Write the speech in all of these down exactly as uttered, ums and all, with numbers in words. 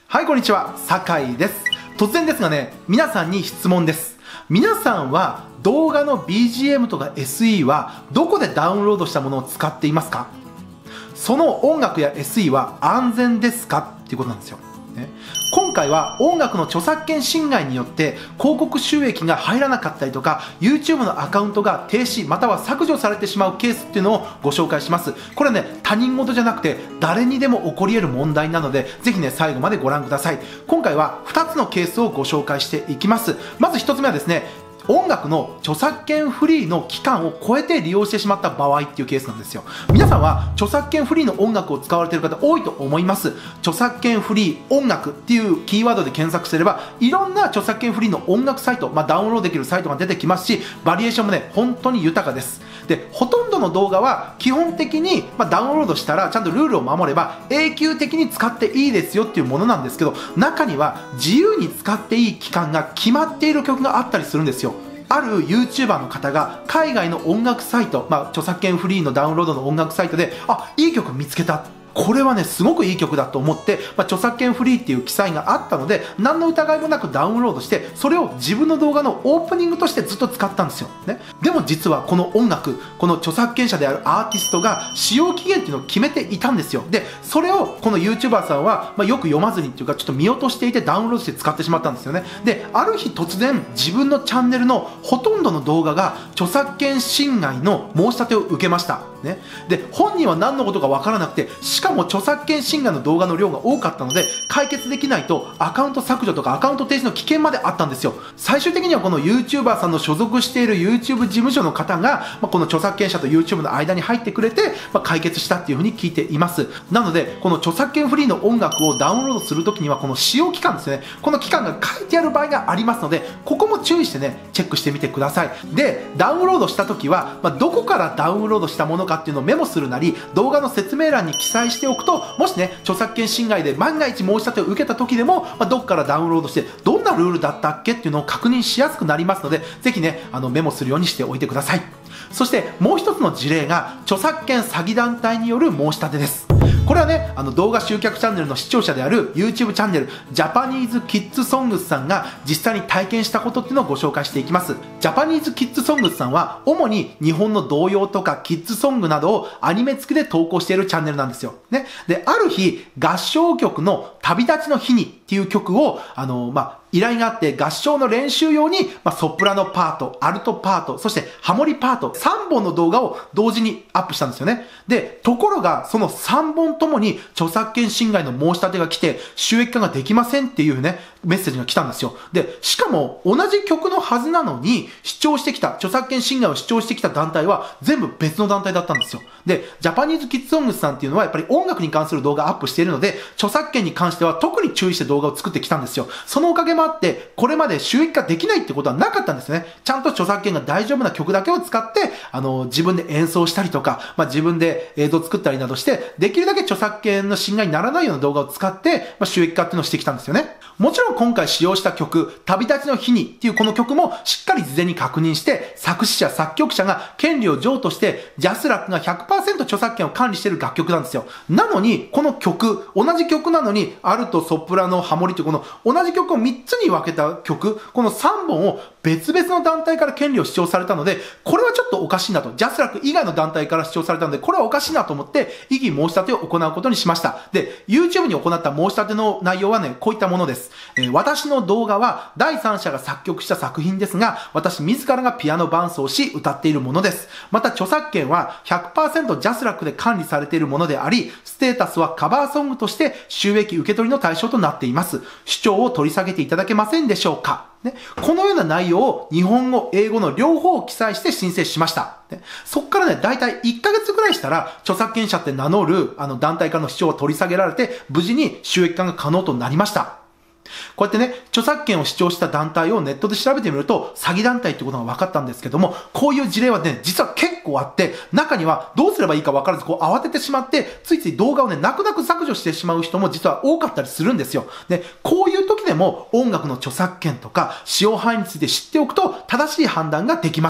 はい、こんにちは、酒井です。突然ですがね、皆さんに質問です。皆さんは動画の ビージーエム とか エスイー はどこでダウンロードしたものを使っていますか？その音楽や エスイー は安全ですかっていうことなんですよ。ね、今回は音楽の著作権侵害によって広告収益が入らなかったりとか YouTube のアカウントが停止または削除されてしまうケースっていうのをご紹介します。これね、他人事じゃなくて誰にでも起こり得る問題なので、ぜひね最後までご覧ください。今回はふたつのケースをご紹介していきます。まずひとつめはですね、音楽の著作権フリーの期間を超えて利用してしまった場合っていうケースなんですよ。皆さんは著作権フリーの音楽を使われている方多いと思います。著作権フリー音楽っていうキーワードで検索すればいろんな著作権フリーの音楽サイト、まあ、ダウンロードできるサイトが出てきますし、バリエーションもね本当に豊かです。で、ほとんどの動画は基本的に、まあ、ダウンロードしたらちゃんとルールを守れば永久的に使っていいですよっていうものなんですけど、中には自由に使っていい期間が決まっている曲があったりするんですよ。ある YouTuber の方が海外の音楽サイト、まあ、著作権フリーのダウンロードの音楽サイトで、あ、いい曲見つけた。これはね、すごくいい曲だと思って、まあ、著作権フリーっていう記載があったので、何の疑いもなくダウンロードして、それを自分の動画のオープニングとしてずっと使ったんですよ。ね。でも実はこの音楽、この著作権者であるアーティストが使用期限っていうのを決めていたんですよ。で、それをこの YouTuber さんは、まあ、よく読まずにっていうか、ちょっと見落としていてダウンロードして使ってしまったんですよね。で、ある日突然、自分のチャンネルのほとんどの動画が著作権侵害の申し立てを受けました。ね。で、本人は何のことかわからなくて、しかも著作権侵害の動画の量が多かったので解決できないとアカウント削除とかアカウント停止の危険まであったんですよ。最終的にはこの YouTuber さんの所属している YouTube 事務所の方が、まあ、この著作権者と YouTube の間に入ってくれて、まあ、解決したっていうふうに聞いています。なのでこの著作権フリーの音楽をダウンロードするときにはこの使用期間ですね、この期間が書いてある場合がありますので、ここも注意してねチェックしてみてください。で、ダウンロードしたときは、まあ、どこからダウンロードしたものかっていうのをメモするなり動画の説明欄に記載しておくと、もしね著作権侵害で万が一申し立てを受けた時でも、まあ、どこからダウンロードしてどんなルールだったっけっていうのを確認しやすくなりますので、ぜひねあのメモするようにしておいてください。そしてもう一つの事例が著作権詐欺団体による申し立てです。これはね、あの動画集客チャンネルの視聴者である YouTube チャンネルジャパニーズキッズソングスさんが実際に体験したことっていうのをご紹介していきます。ジャパニーズキッズソングスさんは主に日本の童謡とかキッズソングなどをアニメ付きで投稿しているチャンネルなんですよ。ね。で、ある日合唱曲の旅立ちの日にっていう曲をあのまあ依頼があって合唱の練習用に、まあ、ソプラノパート、アルトパート、そしてハモリパートさんぼんの動画を同時にアップしたんですよね。で、ところがそのさんぼんともに著作権侵害の申し立てが来て収益化ができませんっていうねメッセージが来たんですよ。で、しかも同じ曲のはずなのに主張してきた著作権侵害を主張してきた団体は全部別の団体だったんですよ。で、ジャパニーズキッズソングスさんっていうのはやっぱり音楽に関する動画アップしているので、著作権に関しては特に注意して動画を作ってきたんですよ。そのおかげもあってこれまで収益化できないってことはなかったんですね。ちゃんと著作権が大丈夫な曲だけを使ってあの自分で演奏したりとか、まあ、自分で映像作ったりなどしてできるだけ著作権の侵害にならないような動画を使って、まあ、収益化っていうのをしてきたんですよね。もちろん今回使用した曲旅立ちの日にっていうこの曲もしっかり事前に確認して作詞者作曲者が権利を譲渡してジャスラックが ひゃくパーセント 著作権を管理している楽曲なんですよ。なのにこの曲同じ曲なのにアルトソプラノハモリというこの同じ曲をみっつに分けた曲、このさんぼんを別々の団体から権利を主張されたので、これはちょっとおかしいなと、ジャスラック以外の団体から主張されたのでこれはおかしいなと思って異議申し立てを行うことにしました。で、 YouTube に行った申し立ての内容はねこういったものです。えー、私の動画は第三者が作曲した作品ですが、私自らがピアノ伴奏し歌っているものです。また著作権は ひゃくパーセント ジャスラックで管理されているものであり、ステータスはカバーソングとして収益受け取りの対象となっています。主張を取り下げていただけませんでしょうか。ね、このような内容を日本語、英語の両方を記載して申請しました。ね、そっからね、だいたいいっかげつぐらいしたら、著作権者って名乗るあの団体からの主張を取り下げられて、無事に収益化が可能となりました。こうやってね、著作権を主張した団体をネットで調べてみると詐欺団体ってことが分かったんですけども、こういう事例はね実は結構あって、中にはどうすればいいか分からずこう慌ててしまってついつい動画をね泣く泣く削除してしまう人も実は多かったりするんですよ。で、こういう時でも音楽の著作権とか使用範囲について知っておくと正しい判断ができます。今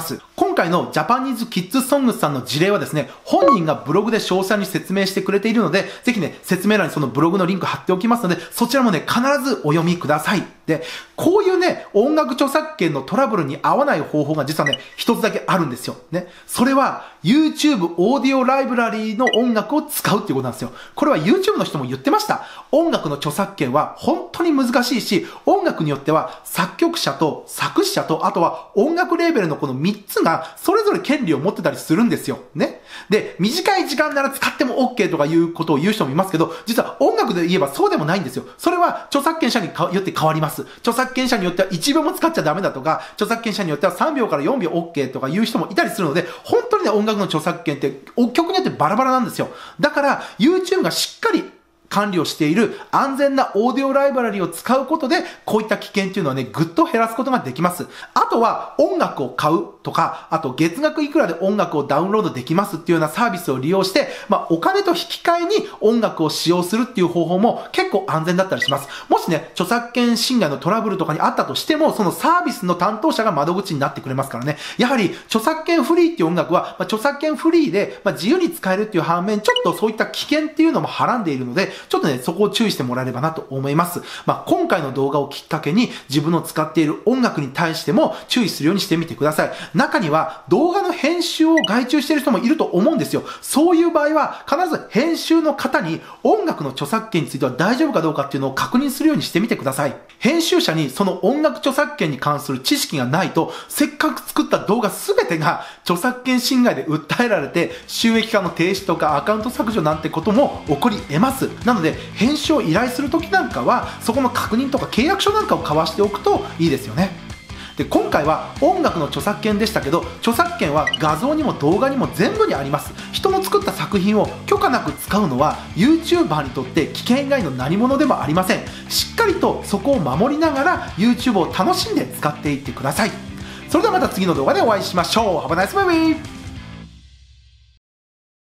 今回のジャパニーズキッズソングスさんの事例はですね、本人がブログで詳細に説明してくれているので、ぜひね、説明欄にそのブログのリンク貼っておきますので、そちらもね、必ずお読みください。で、こういうね、音楽著作権のトラブルに合わない方法が実はね、一つだけあるんですよ。ね。それは、YouTube オーディオライブラリーの音楽を使うっていうことなんですよ。これは YouTube の人も言ってました。音楽の著作権は本当に難しいし、音楽によっては作曲者と作詞者と、あとは音楽レーベルのこのみっつがそれぞれ権利を持ってたりするんですよ。ね。で、短い時間なら使っても OK とかいうことを言う人もいますけど、実は音楽で言えばそうでもないんですよ。それは著作権者によって変わります。著作権者によってはいちびょうも使っちゃダメだとか、著作権者によってはさんびょうからよんびょう OK とかいう人もいたりするので、本当にね、音楽の著作権って曲によってバラバラなんですよ。だから YouTube がしっかり管理をしている安全なオーディオライブラリを使うことで、こういった危険っていうのはね、ぐっと減らすことができます。あとは音楽を買うとか、あと月額いくらで音楽をダウンロードできますっていうようなサービスを利用して、まあお金と引き換えに音楽を使用するっていう方法も結構安全だったりします。もしね、著作権侵害のトラブルとかにあったとしても、そのサービスの担当者が窓口になってくれますからね。やはり著作権フリーっていう音楽は、まあ、著作権フリーで、まあ、自由に使えるっていう反面、ちょっとそういった危険っていうのもはらんでいるので、ちょっとね、そこを注意してもらえればなと思います。まあ、今回の動画をきっかけに自分の使っている音楽に対しても注意するようにしてみてください。中には動画の編集を外注している人もいると思うんですよ。そういう場合は必ず編集の方に音楽の著作権については大丈夫かどうかっていうのを確認するようにしてみてください。編集者にその音楽著作権に関する知識がないと、せっかく作った動画全てが著作権侵害で訴えられて収益化の停止とかアカウント削除なんてことも起こり得ます。なので編集を依頼するときなんかはそこの確認とか契約書なんかを交わしておくといいですよね。で、今回は音楽の著作権でしたけど、著作権は画像にも動画にも全部にあります。人の作った作品を許可なく使うのは YouTuber にとって危険以外の何物でもありません。しっかりとそこを守りながら YouTube を楽しんで使っていってください。それではまた次の動画でお会いしましょう。Have a nice movie!